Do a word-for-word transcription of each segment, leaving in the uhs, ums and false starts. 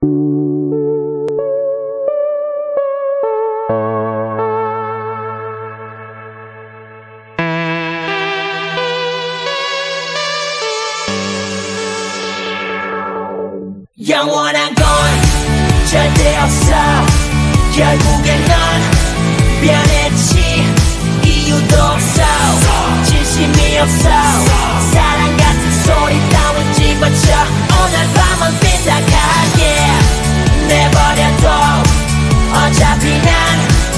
영원한 건 절대 없어. 결국엔 넌 변했지. 이유도 없어. 진심이 없어. 사랑 같은 소리 따윈 집어쳐. 오늘 밤은 삐딱하게 내버려둬. 어차피 난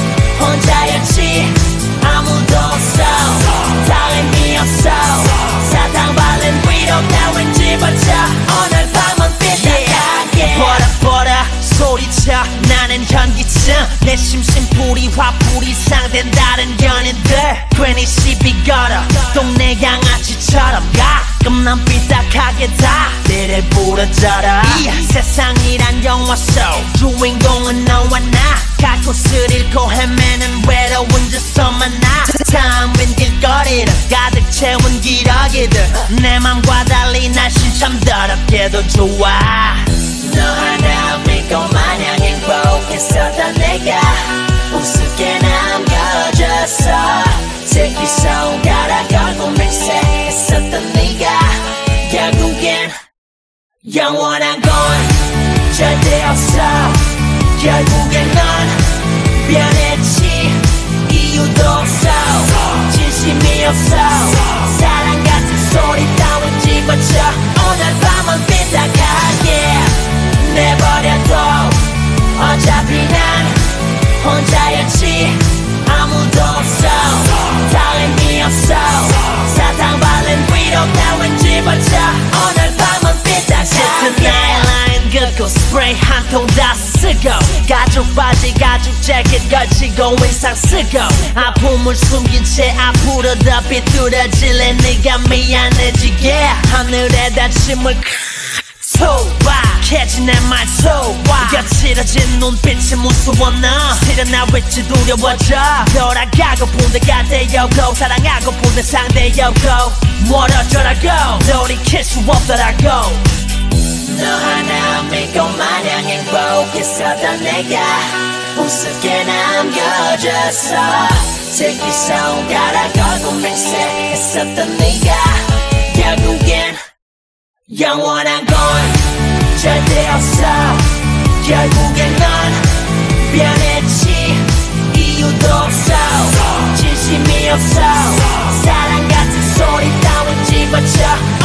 혼자였지. 아무도 없어. 다 의미 없어. 사탕 발린 위로 따윈 집어쳐. 오늘 밤은 삐딱하게 버려 버려 소리쳐. 나는 현기증. 내 심심풀이 화풀이 상된 다른 연인들 괜히 시비 걸어. 동네 양아치처럼 가끔 난 삐딱하게 다 때를 부러져라. 이 세상이란 영화 속 주인공은 너와 나. 갈 곳을 잃고 헤매는 외로운 저서만 나. 탐빈 길거리를 가득 채운 기러기들 내 맘과 달리 날씨 참 더럽게도 좋아. 너 하나 믿고 마냥 행복했었던 내가 우습게 남겨졌어. 새끼 손가락 걸고 맹세했었던 네가 결국엔 영원한 건 절대 없어. 결국엔 넌 변했지. 이유도 없어. 진심이 없어. 사랑 같은 소리 따윈 집어쳐. 오늘 밤은 삐딱하게 내버려둬. 어차피 난 혼자였지. 아무도 없어. 다 의미 없어. 사탕 발린 위로 따윈 집어쳐. 오늘 밤은 삐딱하게 나의 라인 긋고 스프레이 한 통 다 쓰고 가죽 바지 가죽 재킷 걸치고 인상 쓰고 아픔을 숨긴 채 앞으로 더 비뚤어질래. 네가 미안해지게 하늘에다 침을 소박해진 내 말소와 거칠어진 눈빛이 무서워. 너 실은 나 왠지 두려워져. 돌아가고픈 내가 되었고 사랑하고픈 내 상대였고 멀어져라고 돌이킬 수 없더라고. 너 하나 믿고 마냥 행복했었던 내가 우습게 남겨졌어. 새끼 손가락 걸고 맹세했었던 네가 결국엔 영원한 건 절대 없어. 결국엔 넌 변했지. 이유도 없어. 진심이 없어. 사랑 같은 소리 따윈 집어쳐.